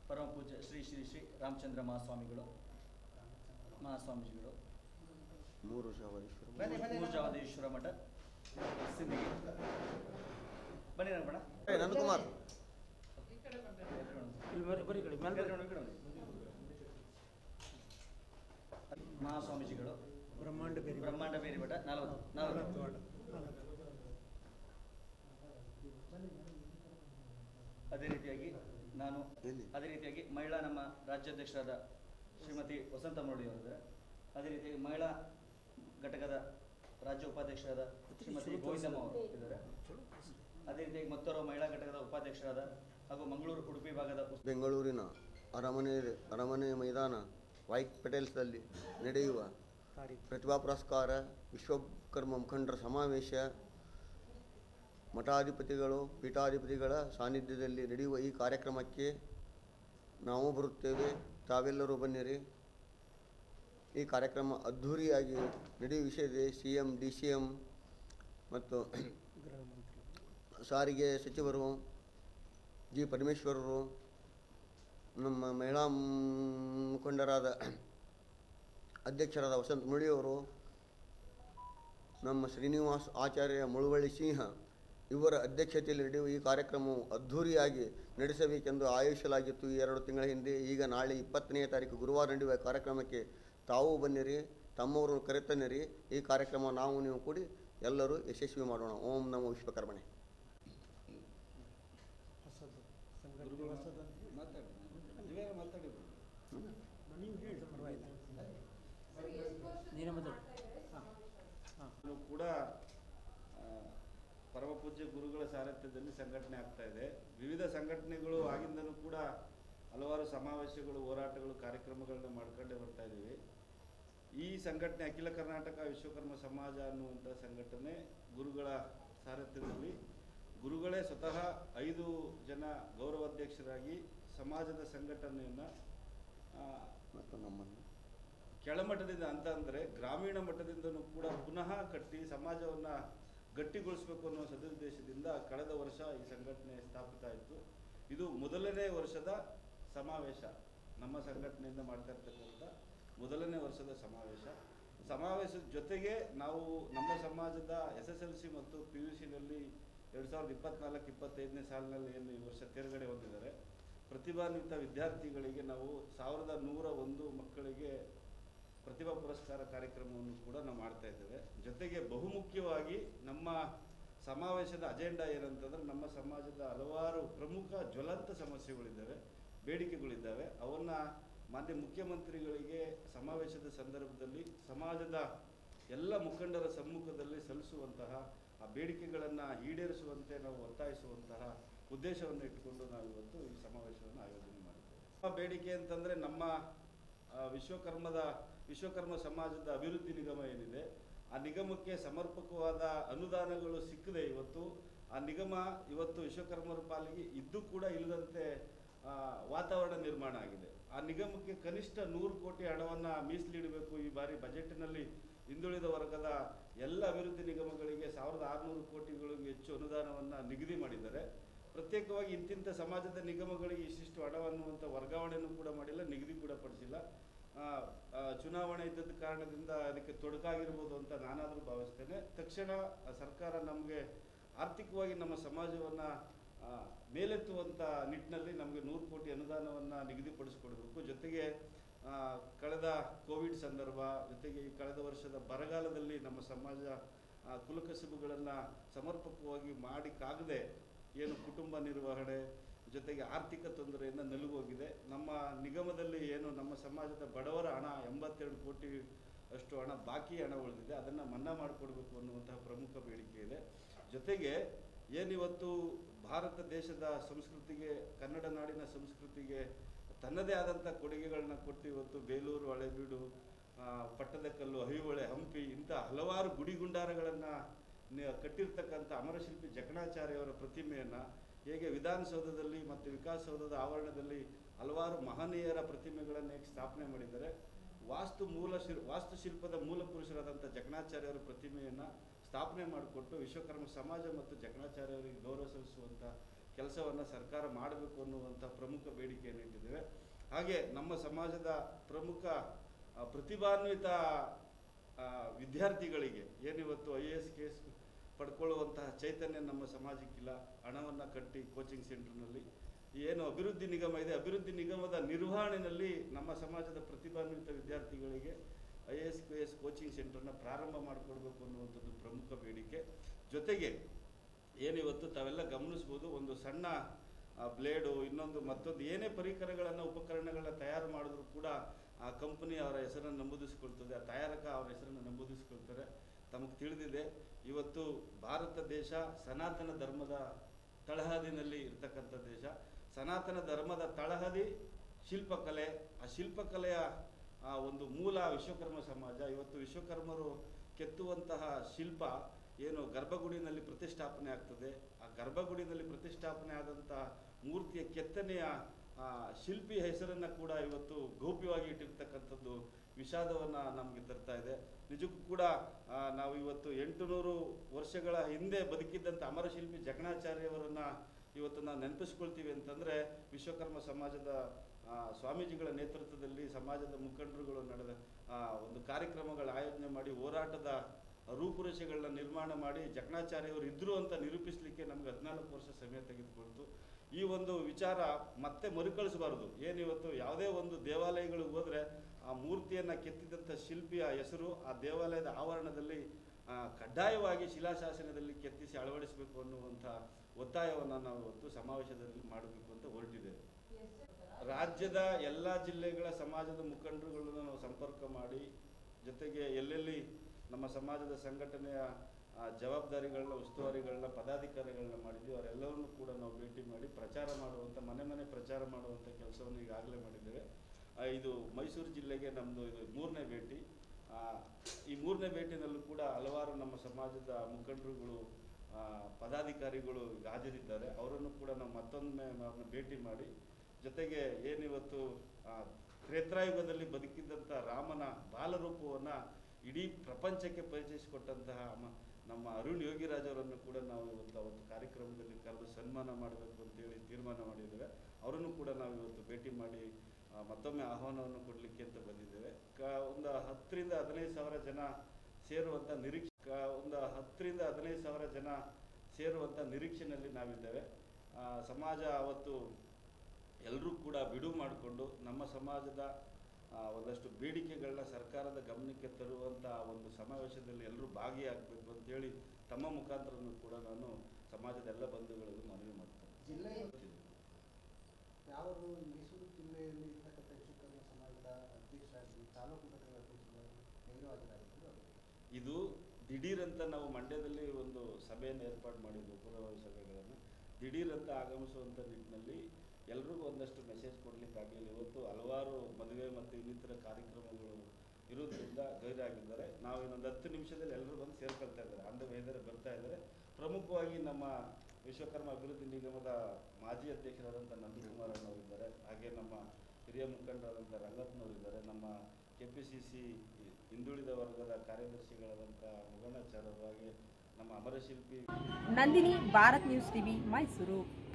ಪರಮ ಪೂಜ್ಯ ಶ್ರೀ ಶ್ರೀ ಶ್ರೀ ರಾಮಚಂದ್ರ ಮಹಾಸ್ವಾಮಿಗಳು ಮಹಾಸ್ವಾಮೀಜಿಗಳು ಮೂರು ಜಾವದೇಶ್ವರ ಮಠ ಸಿಂದಗಿ. ಬನ್ನಿ ನೋಡೋಣ. ನಂದಕುಮಾರ್ ಮಹಾಸ್ವಾಮೀಜಿಗಳು ಬ್ರಹ್ಮಾಂಡ ಬೇರಿ ಮಠ 40. ಅದೇ ರೀತಿಯಾಗಿ ಮಹಿಳಾ ನಮ್ಮ ರಾಜ್ಯಾಧ್ಯಕ್ಷರಾದ ಶ್ರೀಮತಿ ವಸಂತಮ್ಮನವರಿದ್ದಾರೆ. ಅದೇ ರೀತಿಯಾಗಿ ಮಹಿಳಾ ಘಟಕದ ರಾಜ್ಯ ಉಪಾಧ್ಯಕ್ಷರಾದ ಶ್ರೀಮತಿ ಗೋವಿಂದಮ್ಮ ಅವರು ಇದ್ದಾರೆ. ಅದೇ ರೀತಿಯಾಗಿ ಮತ್ತೋರ್ವ ಮಹಿಳಾ ಘಟಕದ ಉಪಾಧ್ಯಕ್ಷರಾದ ಹಾಗೂ ಮಂಗಳೂರು ಉಡುಪಿ ಭಾಗದ ಬೆಂಗಳೂರಿನ ಅರಮನೆ ಮೈದಾನ ವೈಟ್ ಪಟೇಲ್ಸ್ನಲ್ಲಿ ನಡೆಯುವ ಪ್ರತಿಭಾ ಪುರಸ್ಕಾರ ವಿಶ್ವಕರ್ಮ ಮುಖಂಡರ ಸಮಾವೇಶ ಮಠಾಧಿಪತಿಗಳು ಪೀಠಾಧಿಪತಿಗಳ ಸಾನ್ನಿಧ್ಯದಲ್ಲಿ ನಡೆಯುವ ಈ ಕಾರ್ಯಕ್ರಮಕ್ಕೆ ನಾವು ಬರುತ್ತೇವೆ. ತಾವೆಲ್ಲರೂ ಬನ್ನಿರಿ. ಈ ಕಾರ್ಯಕ್ರಮ ಅದ್ಧೂರಿಯಾಗಿ ನಡೆಯುವ ವಿಷಯವಿದೆ. CM DCM ಮತ್ತು ಸಾರಿಗೆ ಸಚಿವರು G. ಪರಮೇಶ್ವರರು, ನಮ್ಮ ಮಹಿಳಾ ಮುಖಂಡರಾದ ಅಧ್ಯಕ್ಷರಾದ ವಸಂತ ಮುರಳಿಯವರು, ನಮ್ಮ ಶ್ರೀನಿವಾಸ್ ಆಚಾರ್ಯ ಮುಳುವಳ್ಳಿ ಸಿಂಹ ಇವರ ಅಧ್ಯಕ್ಷತೆಯಲ್ಲಿ ನಡೆಯುವ ಈ ಕಾರ್ಯಕ್ರಮವು ಅದ್ಧೂರಿಯಾಗಿ ನಡೆಸಬೇಕೆಂದು ಆಯೋಜಿಸಲಾಗಿತ್ತು 2 ತಿಂಗಳ ಹಿಂದೆ. ಈಗ ನಾಳೆ 20ನೇ ತಾರೀಕು ಗುರುವಾರ ನಡೆಯುವ ಕಾರ್ಯಕ್ರಮಕ್ಕೆ ತಾವು ಬನ್ನಿರಿ, ತಮ್ಮವರು ಕರೆತನ್ನಿರಿ. ಈ ಕಾರ್ಯಕ್ರಮ ನೀವು ಕೂಡಿ ಎಲ್ಲರೂ ಯಶಸ್ವಿ ಮಾಡೋಣ. ಓಂ ನಮೋ ವಿಶ್ವಕರ್ಮಣೆ. ಕೂಡ ಪರಮ ಪೂಜ್ಯ ಗುರುಗಳ ಸಾರಥ್ಯದಲ್ಲಿ ಸಂಘಟನೆ ಆಗ್ತಾ ಇದೆ. ವಿವಿಧ ಸಂಘಟನೆಗಳು ಆಗಿಂದನೂ ಕೂಡ ಹಲವಾರು ಸಮಾವೇಶಗಳು, ಹೋರಾಟಗಳು, ಕಾರ್ಯಕ್ರಮಗಳನ್ನ ಮಾಡ್ಕೊಂಡೇ ಬರ್ತಾ ಇದ್ದೀವಿ. ಈ ಸಂಘಟನೆ ಅಖಿಲ ಕರ್ನಾಟಕ ವಿಶ್ವಕರ್ಮ ಸಮಾಜ ಅನ್ನುವಂಥ ಸಂಘಟನೆ ಗುರುಗಳ ಸಾರಥ್ಯದಲ್ಲಿ ಗುರುಗಳೇ ಸ್ವತಃ 5 ಜನ ಗೌರವಾಧ್ಯಕ್ಷರಾಗಿ ಸಮಾಜದ ಸಂಘಟನೆಯನ್ನು ಕೆಳಮಟ್ಟದಿಂದ ಅಂದರೆ ಗ್ರಾಮೀಣ ಮಟ್ಟದಿಂದನೂ ಕೂಡ ಪುನಃ ಕಟ್ಟಿ ಸಮಾಜವನ್ನು ಗಟ್ಟಿಗೊಳಿಸಬೇಕು ಅನ್ನೋ ಸದುದ್ದೇಶದಿಂದ ಕಳೆದ ವರ್ಷ ಈ ಸಂಘಟನೆ ಸ್ಥಾಪಿತ ಆಯಿತು. ಇದು ಮೊದಲನೇ ವರ್ಷದ ಸಮಾವೇಶ. ನಮ್ಮ ಸಂಘಟನೆಯಿಂದ ಮಾಡ್ತಾ ಇರ್ತಕ್ಕಂಥ ಮೊದಲನೇ ವರ್ಷದ ಸಮಾವೇಶದ ಜೊತೆಗೆ ನಾವು ನಮ್ಮ ಸಮಾಜದ SSLC ಮತ್ತು PUCನಲ್ಲಿ 2024-25ನೇ ಸಾಲಿನಲ್ಲಿ ಏನು ಈ ವರ್ಷ ತೇರ್ಗಡೆ ಹೊಂದಿದ್ದಾರೆ ಪ್ರತಿಭಾನ್ವಿತ ವಿದ್ಯಾರ್ಥಿಗಳಿಗೆ ನಾವು 1101 ಮಕ್ಕಳಿಗೆ ಪ್ರತಿಭಾ ಪುರಸ್ಕಾರ ಕಾರ್ಯಕ್ರಮವನ್ನು ಕೂಡ ನಾವು ಮಾಡ್ತಾ ಇದ್ದೇವೆ. ಜೊತೆಗೆ ಬಹುಮುಖ್ಯವಾಗಿ ನಮ್ಮ ಸಮಾವೇಶದ ಅಜೆಂಡಾ ಏನಂತಂದ್ರೆ ನಮ್ಮ ಸಮಾಜದ ಹಲವಾರು ಪ್ರಮುಖ ಜ್ವಲಂತ ಸಮಸ್ಯೆಗಳಿದ್ದಾವೆ, ಬೇಡಿಕೆಗಳಿದ್ದಾವೆ. ಅವನ್ನ ಮಾನ್ಯ ಮುಖ್ಯಮಂತ್ರಿಗಳಿಗೆ ಸಮಾವೇಶದ ಸಂದರ್ಭದಲ್ಲಿ ಸಮಾಜದ ಎಲ್ಲ ಮುಖಂಡರ ಸಮ್ಮುಖದಲ್ಲಿ ಸಲ್ಲಿಸುವಂತಹ ಆ ಬೇಡಿಕೆಗಳನ್ನು ಈಡೇರಿಸುವಂತೆ ನಾವು ಒತ್ತಾಯಿಸುವಂತಹ ಉದ್ದೇಶವನ್ನು ಇಟ್ಟುಕೊಂಡು ನಾವು ಇವತ್ತು ಈ ಸಮಾವೇಶವನ್ನು ಆಯೋಜನೆ ಮಾಡಿದ್ದೇವೆ. ಬೇಡಿಕೆ ಅಂತಂದರೆ ನಮ್ಮ ವಿಶ್ವಕರ್ಮ ಸಮಾಜದ ಅಭಿವೃದ್ಧಿ ನಿಗಮ ಏನಿದೆ ಆ ನಿಗಮಕ್ಕೆ ಸಮರ್ಪಕವಾದ ಅನುದಾನಗಳು ಸಿಕ್ಕದೆ ಆ ನಿಗಮ ಇವತ್ತು ವಿಶ್ವಕರ್ಮರ ಪಾಲಿಗೆ ಇದ್ದು ಕೂಡ ಇಲ್ಲದಂತೆ ವಾತಾವರಣ ನಿರ್ಮಾಣ ಆಗಿದೆ. ಆ ನಿಗಮಕ್ಕೆ ಕನಿಷ್ಠ 100 ಕೋಟಿ ಹಣವನ್ನು ಮೀಸಲಿಡಬೇಕು. ಈ ಬಾರಿ ಬಜೆಟ್ನಲ್ಲಿ ಹಿಂದುಳಿದ ವರ್ಗದ ಎಲ್ಲ ಅಭಿವೃದ್ಧಿ ನಿಗಮಗಳಿಗೆ 1600 ಕೋಟಿಗಳಿಗೂ ಹೆಚ್ಚು ಅನುದಾನವನ್ನು ನಿಗದಿ ಮಾಡಿದ್ದಾರೆ. ಪ್ರತ್ಯೇಕವಾಗಿ ಇಂತಿಂಥ ಸಮಾಜದ ನಿಗಮಗಳಿಗೆ ಇಷ್ಟಿಷ್ಟು ಹಣವನ್ನುವಂಥ ವರ್ಗಾವಣೆಯನ್ನು ಕೂಡ ಮಾಡಿಲ್ಲ, ನಿಗದಿ ಕೂಡ ಪಡಿಸಿಲ್ಲ. ಚುನಾವಣೆ ಇದ್ದದ ಕಾರಣದಿಂದ ಅದಕ್ಕೆ ತೊಡಕಾಗಿರ್ಬೋದು ಅಂತ ನಾನಾದರೂ ಭಾವಿಸ್ತೇನೆ. ತಕ್ಷಣ ಸರ್ಕಾರ ನಮಗೆ ಆರ್ಥಿಕವಾಗಿ ನಮ್ಮ ಸಮಾಜವನ್ನು ಮೇಲೆತ್ತುವಂಥ ನಿಟ್ಟಿನಲ್ಲಿ ನಮಗೆ 100 ಕೋಟಿ ಅನುದಾನವನ್ನು ನಿಗದಿಪಡಿಸಿಕೊಡಬೇಕು. ಜೊತೆಗೆ ಕಳೆದ ಕೋವಿಡ್ ಸಂದರ್ಭ, ಜೊತೆಗೆ ಈ ಕಳೆದ ವರ್ಷದ ಬರಗಾಲದಲ್ಲಿ ನಮ್ಮ ಸಮಾಜ ಕುಲಕಸುಬುಗಳನ್ನು ಸಮರ್ಪಕವಾಗಿ ಮಾಡಿಕ್ಕಾಗದೆ ಏನು ಕುಟುಂಬ ನಿರ್ವಹಣೆ ಜೊತೆಗೆ ಆರ್ಥಿಕ ತೊಂದರೆಯಿಂದ ನಲುಗೋಗಿದೆ. ನಮ್ಮ ನಿಗಮದಲ್ಲಿ ಏನು ನಮ್ಮ ಸಮಾಜದ ಬಡವರ ಹಣ 82 ಕೋಟಿ ಅಷ್ಟು ಹಣ ಬಾಕಿ ಹಣ ಉಳಿದಿದೆ, ಅದನ್ನು ಮನ್ನಾ ಮಾಡಿಕೊಡ್ಬೇಕು ಅನ್ನುವಂತಹ ಪ್ರಮುಖ ಬೇಡಿಕೆ ಇದೆ. ಜೊತೆಗೆ ಏನಿವತ್ತು ಭಾರತ ದೇಶದ ಸಂಸ್ಕೃತಿಗೆ, ಕನ್ನಡ ನಾಡಿನ ಸಂಸ್ಕೃತಿಗೆ ತನ್ನದೇ ಆದಂಥ ಕೊಡುಗೆಗಳನ್ನ ಕೊಟ್ಟು ಇವತ್ತು ಬೇಲೂರು, ಹಳೆಬೀಡು, ಪಟ್ಟದಕಲ್ಲು, ಐಹೊಳೆ, ಹಂಪಿ ಇಂಥ ಹಲವಾರು ಗುಡಿಗುಂಡಾರಗಳನ್ನು ಕಟ್ಟಿರ್ತಕ್ಕಂಥ ಅಮರಶಿಲ್ಪಿ ಜಕಣಾಚಾರ್ಯವರ ಪ್ರತಿಮೆಯನ್ನು ಹೇಗೆ ವಿಧಾನಸೌಧದಲ್ಲಿ ಮತ್ತು ವಿಕಾಸಸೌಧದ ಆವರಣದಲ್ಲಿ ಹಲವಾರು ಮಹನೀಯರ ಪ್ರತಿಮೆಗಳನ್ನು ಹೇಗೆ ಸ್ಥಾಪನೆ ಮಾಡಿದ್ದಾರೆ, ವಾಸ್ತುಶಿಲ್ಪದ ಮೂಲ ಪುರುಷರಾದಂಥ ಜಕಣಾಚಾರ್ಯವರ ಪ್ರತಿಮೆಯನ್ನು ಸ್ಥಾಪನೆ ಮಾಡಿಕೊಟ್ಟು ವಿಶ್ವಕರ್ಮ ಸಮಾಜ ಮತ್ತು ಜಕಣಾಚಾರ್ಯವರಿಗೆ ಗೌರವ ಸಲ್ಲಿಸುವಂಥ ಕೆಲಸವನ್ನು ಸರ್ಕಾರ ಮಾಡಬೇಕು ಅನ್ನುವಂಥ ಪ್ರಮುಖ ಬೇಡಿಕೆಯನ್ನು ಇಟ್ಟಿದ್ದೇವೆ. ಹಾಗೆ ನಮ್ಮ ಸಮಾಜದ ಪ್ರಮುಖ ಪ್ರತಿಭಾನ್ವಿತ ವಿದ್ಯಾರ್ಥಿಗಳಿಗೆ ಏನಿವತ್ತು IAS KS ಪಡ್ಕೊಳ್ಳುವಂತಹ ಚೈತನ್ಯ ನಮ್ಮ ಸಮಾಜಕ್ಕಿಲ್ಲ. ಹಣವನ್ನು ಕಟ್ಟಿ ಕೋಚಿಂಗ್ ಸೆಂಟರ್ನಲ್ಲಿ ಏನು ಅಭಿವೃದ್ಧಿ ನಿಗಮ ಇದೆ, ಅಭಿವೃದ್ಧಿ ನಿಗಮದ ನಿರ್ವಹಣೆಯಲ್ಲಿ ನಮ್ಮ ಸಮಾಜದ ಪ್ರತಿಭಾನ್ವಿತ ವಿದ್ಯಾರ್ಥಿಗಳಿಗೆ IAS KS ಕೋಚಿಂಗ್ ಸೆಂಟರ್ನ ಪ್ರಾರಂಭ ಮಾಡಿಕೊಡ್ಬೇಕು ಅನ್ನುವಂಥದ್ದು ಪ್ರಮುಖ ಬೇಡಿಕೆ. ಜೊತೆಗೆ ಏನಿವತ್ತು ತಾವೆಲ್ಲ ಗಮನಿಸ್ಬೋದು, ಒಂದು ಸಣ್ಣ ಬ್ಲೇಡು ಮತ್ತೊಂದು ಏನೇ ಪರಿಕರಗಳನ್ನು ಉಪಕರಣಗಳನ್ನ ತಯಾರು ಮಾಡಿದ್ರು ಕೂಡ ಆ ಕಂಪನಿ ಅವರ ಹೆಸರನ್ನು ನಮೂದಿಸ್ಕೊಳ್ತದೆ, ಆ ತಯಾರಕ ಅವರ ಹೆಸರನ್ನು ನಮೂದಿಸ್ಕೊಳ್ತಾರೆ. ತಮಗೆ ತಿಳಿದಿದೆ, ಇವತ್ತು ಭಾರತ ದೇಶ ಸನಾತನ ಧರ್ಮದ ತಳಹದಿನಲ್ಲಿ ಇರ್ತಕ್ಕಂಥ ದೇಶ. ಸನಾತನ ಧರ್ಮದ ತಳಹದಿ ಶಿಲ್ಪಕಲೆ. ಆ ಶಿಲ್ಪಕಲೆಯ ಒಂದು ಮೂಲ ವಿಶ್ವಕರ್ಮ ಸಮಾಜ. ಇವತ್ತು ವಿಶ್ವಕರ್ಮರು ಕೆತ್ತುವಂತಹ ಶಿಲ್ಪ ಏನು ಗರ್ಭಗುಡಿನಲ್ಲಿ ಪ್ರತಿಷ್ಠಾಪನೆ ಆಗ್ತದೆ, ಆ ಗರ್ಭಗುಡಿನಲ್ಲಿ ಪ್ರತಿಷ್ಠಾಪನೆ ಆದಂತಹ ಮೂರ್ತಿಯ ಕೆತ್ತನೆಯ ಶಿಲ್ಪಿಯ ಹೆಸರನ್ನು ಕೂಡ ಇವತ್ತು ಗೌಪ್ಯವಾಗಿ ಇಟ್ಟಿರ್ತಕ್ಕಂಥದ್ದು ವಿಷಾದವನ್ನು ನಮಗೆ ತರ್ತಾ ಇದೆ. ನಿಜಕ್ಕೂ ಕೂಡ ನಾವು ಇವತ್ತು 800 ವರ್ಷಗಳ ಹಿಂದೆ ಬದುಕಿದ್ದಂಥ ಅಮರಶಿಲ್ಪಿ ಜಕಣಾಚಾರ್ಯವರನ್ನು ಇವತ್ತು ನಾವು ನೆನಪಿಸ್ಕೊಳ್ತೀವಿ ಅಂತಂದರೆ ವಿಶ್ವಕರ್ಮ ಸಮಾಜದ ಸ್ವಾಮೀಜಿಗಳ ನೇತೃತ್ವದಲ್ಲಿ ಸಮಾಜದ ಮುಖಂಡರುಗಳು ನಡೆದ ಒಂದು ಕಾರ್ಯಕ್ರಮಗಳ ಆಯೋಜನೆ ಮಾಡಿ ಹೋರಾಟದ ರೂಪುರೇಷೆಗಳನ್ನ ನಿರ್ಮಾಣ ಮಾಡಿ ಜಕಣಾಚಾರ್ಯವರು ಇದ್ದರು ಅಂತ ನಿರೂಪಿಸಲಿಕ್ಕೆ ನಮಗೆ 14 ವರ್ಷ ಸಮಯ ತೆಗೆದುಕೊಳ್ತು. ಈ ಒಂದು ವಿಚಾರ ಮತ್ತೆ ಮರುಕಳಿಸಬಾರದು. ಏನಿವತ್ತು ಯಾವುದೇ ಒಂದು ದೇವಾಲಯಗಳಿಗೆ ಹೋದರೆ ಆ ಮೂರ್ತಿಯನ್ನು ಕೆತ್ತಿದಂಥ ಶಿಲ್ಪಿಯ ಹೆಸರು ಆ ದೇವಾಲಯದ ಆವರಣದಲ್ಲಿ ಕಡ್ಡಾಯವಾಗಿ ಶಿಲಾಶಾಸನದಲ್ಲಿ ಕೆತ್ತಿಸಿ ಅಳವಡಿಸಬೇಕು ಅನ್ನುವಂಥ ಒತ್ತಾಯವನ್ನು ನಾವು ಇವತ್ತು ಸಮಾವೇಶದಲ್ಲಿ ಮಾಡಬೇಕು ಅಂತ ಹೊರಟಿದ್ದೇವೆ. ರಾಜ್ಯದ ಎಲ್ಲ ಜಿಲ್ಲೆಗಳ ಸಮಾಜದ ಮುಖಂಡರುಗಳನ್ನು ನಾವು ಸಂಪರ್ಕ ಮಾಡಿ, ಜೊತೆಗೆ ಎಲ್ಲೆಲ್ಲಿ ನಮ್ಮ ಸಮಾಜದ ಸಂಘಟನೆಯ ಜವಾಬ್ದಾರಿಗಳನ್ನ ಉಸ್ತುವಾರಿಗಳನ್ನ ಪದಾಧಿಕಾರಿಗಳನ್ನ ಮಾಡಿದ್ವಿ, ಅವರೆಲ್ಲವನ್ನೂ ಕೂಡ ನಾವು ಭೇಟಿ ಮಾಡಿ ಪ್ರಚಾರ ಮಾಡುವಂಥ ಮನೆ ಪ್ರಚಾರ ಮಾಡುವಂಥ ಕೆಲಸವನ್ನು ಈಗಾಗಲೇ ಮಾಡಿದ್ದೇವೆ. ಇದು ಮೈಸೂರು ಜಿಲ್ಲೆಗೆ ನಮ್ಮದು ಇದು 3ನೇ ಭೇಟಿ. ಈ 3ನೇ ಭೇಟಿನಲ್ಲೂ ಕೂಡ ಹಲವಾರು ನಮ್ಮ ಸಮಾಜದ ಮುಖಂಡರುಗಳು ಪದಾಧಿಕಾರಿಗಳು ಹಾಜರಿದ್ದಾರೆ. ಅವರನ್ನು ಕೂಡ ನಾವು ಮತ್ತೊಮ್ಮೆ ಅವ್ರನ್ನ ಭೇಟಿ ಮಾಡಿ, ಜೊತೆಗೆ ಏನಿವತ್ತು ತ್ರೇತಾಯುಗದಲ್ಲಿ ಬದುಕಿದ್ದಂಥ ರಾಮನ ಬಾಲರೂಪವನ್ನು ಇಡೀ ಪ್ರಪಂಚಕ್ಕೆ ಪರಿಚಯಿಸಿಕೊಟ್ಟಂತಹ ನಮ್ಮ ಅರುಣ್ ಯೋಗಿರಾಜ್ ಅವರನ್ನು ಕೂಡ ನಾವು ಅವತ್ತು ಕಾರ್ಯಕ್ರಮದಲ್ಲಿ ಕರೆದು ಸನ್ಮಾನ ಮಾಡಬೇಕು ಅಂತೇಳಿ ತೀರ್ಮಾನ ಮಾಡಿದ್ದೇವೆ. ಅವರನ್ನು ಕೂಡ ನಾವು ಇವತ್ತು ಭೇಟಿ ಮಾಡಿ ಮತ್ತೊಮ್ಮೆ ಆಹ್ವಾನವನ್ನು ಕೊಡಲಿಕ್ಕೆ ಅಂತ ಬಂದಿದ್ದೇವೆ. ಒಂದು 10 ರಿಂದ 15 ಸಾವಿರ ಜನ ಸೇರುವಂಥ ನಿರೀಕ್ಷೆಯಲ್ಲಿ ನಾವಿದ್ದೇವೆ. ಸಮಾಜ ಅವತ್ತು ಎಲ್ಲರೂ ಕೂಡ ಬಿಡುವು ಮಾಡಿಕೊಂಡು ನಮ್ಮ ಸಮಾಜದ ಒಂದಷ್ಟು ಬೇಡಿಕೆಗಳನ್ನ ಸರ್ಕಾರದ ಗಮನಕ್ಕೆ ತರುವಂಥ ಒಂದು ಸಮಾವೇಶದಲ್ಲಿ ಎಲ್ಲರೂ ಭಾಗಿಯಾಗಬೇಕು ಅಂತೇಳಿ ತಮ್ಮ ಮುಖಾಂತರನೂ ಕೂಡ ನಾನು ಸಮಾಜದ ಎಲ್ಲ ಬಂಧುಗಳಿಗೂ ಮನವಿ ಮಾಡ್ತೇನೆ. ಮೈಸೂರು ಜಿಲ್ಲೆಯಲ್ಲಿ ಇರ್ತಕ್ಕಂಥ ವಿಶ್ವಕರ್ಮ ಸಮಾಜದ ಅಧ್ಯಕ್ಷರಾಗಿ ತಾಲೂಕು ಘಟಕದ ಇದು ದಿಢೀರಂತ ನಾವು ಮಂಡ್ಯದಲ್ಲಿ ಒಂದು ಸಭೆಯನ್ನು ಏರ್ಪಾಡು ಮಾಡಿದ್ವಿ, ಪೂರ್ವಭಾವಿ ಸಭೆಗಳನ್ನು. ದಿಢೀರಂತ ಆಗಮಿಸುವಂಥ ನಿಟ್ಟಿನಲ್ಲಿ ಎಲ್ರಿಗೂ ಒಂದಷ್ಟು ಮೆಸೇಜ್ ಕೊಡಲಿಕ್ಕಾಗಲಿಲ್ಲ. ಇವತ್ತು ಹಲವಾರು ಮದುವೆ ಮತ್ತು ಇನ್ನಿತರ ಕಾರ್ಯಕ್ರಮಗಳು ಇರೋದ್ರಿಂದ ಗೈರಾಗಿದ್ದಾರೆ. ನಾವು ಇನ್ನೊಂದು 10 ನಿಮಿಷದಲ್ಲಿ ಎಲ್ಲರೂ ಬಂದು ಸೇರ್ಕೊಳ್ತಾ ಇದ್ದಾರೆ, ಅಂದ ವೇದರೆ ಬರ್ತಾ ಇದ್ದಾರೆ. ಪ್ರಮುಖವಾಗಿ ನಮ್ಮ ವಿಶ್ವಕರ್ಮ ಅಭಿವೃದ್ಧಿ ನಿಗಮದ ಮಾಜಿ ಅಧ್ಯಕ್ಷರಾದಂಥ ನಂದಕುಮಾರ್ ಅಣ್ಣವರಿದ್ದಾರೆ, ಹಾಗೆ ನಮ್ಮ ಹಿರಿಯ ಮುಖಂಡರಾದಂಥ ರಂಗಪ್ಪನವರಿದ್ದಾರೆ, ನಮ್ಮ KPCC ಹಿಂದುಳಿದ ವರ್ಗದ ಕಾರ್ಯದರ್ಶಿಗಳಾದಂಥ ಮುಗಣ್ಣಾಚಾರ್ಯರು, ಹಾಗೆ ನಮ್ಮ ಅಮರಶಿಲ್ಪಿ ನಂದಿನಿ, ಭಾರತ್ ನ್ಯೂಸ್ TV, ಮೈಸೂರು.